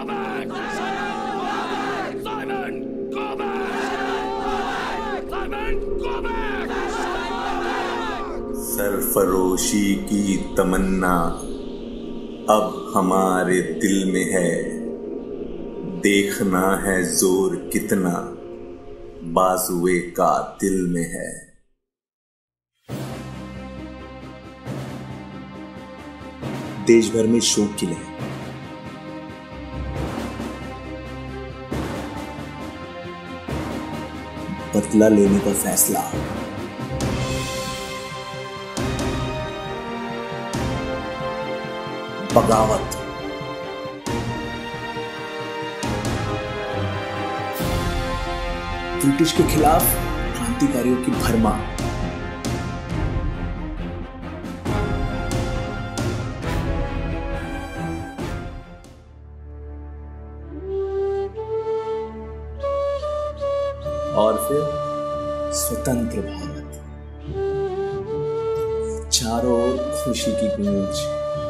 सरफरोशी की तमन्ना अब हमारे दिल में है, देखना है जोर कितना बाजुए का दिल में है। देश भर में शोक की लहर, बदला लेने का फैसला, बगावत, ब्रिटिश के खिलाफ क्रांतिकारियों की भरमार, और फिर स्वतंत्र भारत। चारों ओर खुशी की गूंज,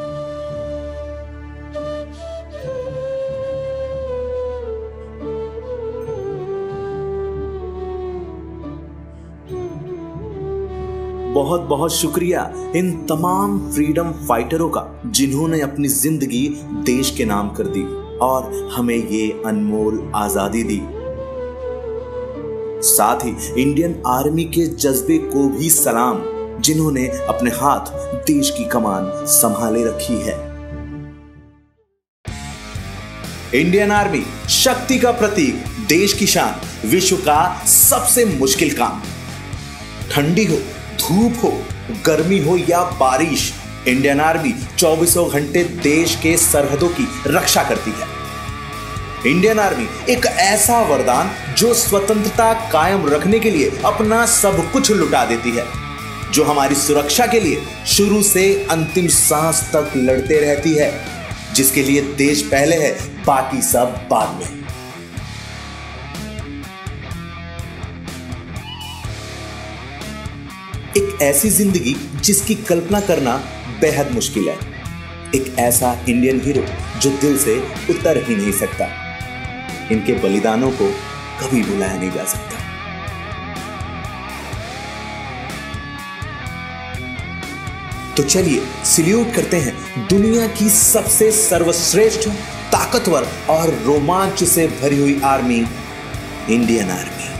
बहुत बहुत शुक्रिया इन तमाम फ्रीडम फाइटरों का जिन्होंने अपनी जिंदगी देश के नाम कर दी और हमें ये अनमोल आजादी दी। साथ ही इंडियन आर्मी के जज्बे को भी सलाम, जिन्होंने अपने हाथ देश की कमान संभाले रखी है। इंडियन आर्मी शक्ति का प्रतीक, देश की शान, विश्व का सबसे मुश्किल काम। ठंडी हो, धूप हो, गर्मी हो या बारिश, इंडियन आर्मी 24 घंटे देश के सरहदों की रक्षा करती है। इंडियन आर्मी एक ऐसा वरदान जो स्वतंत्रता कायम रखने के लिए अपना सब कुछ लुटा देती है, जो हमारी सुरक्षा के लिए शुरू से अंतिम सांस तक लड़ते रहती है, जिसके लिए देश पहले है, बाकी सब बाद में। एक ऐसी जिंदगी जिसकी कल्पना करना बेहद मुश्किल है, एक ऐसा इंडियन हीरो जो दिल से उतर ही नहीं सकता। इनके बलिदानों को कभी भुलाया नहीं जा सकता। तो चलिए सल्यूट करते हैं दुनिया की सबसे सर्वश्रेष्ठ, ताकतवर और रोमांच से भरी हुई आर्मी, इंडियन आर्मी।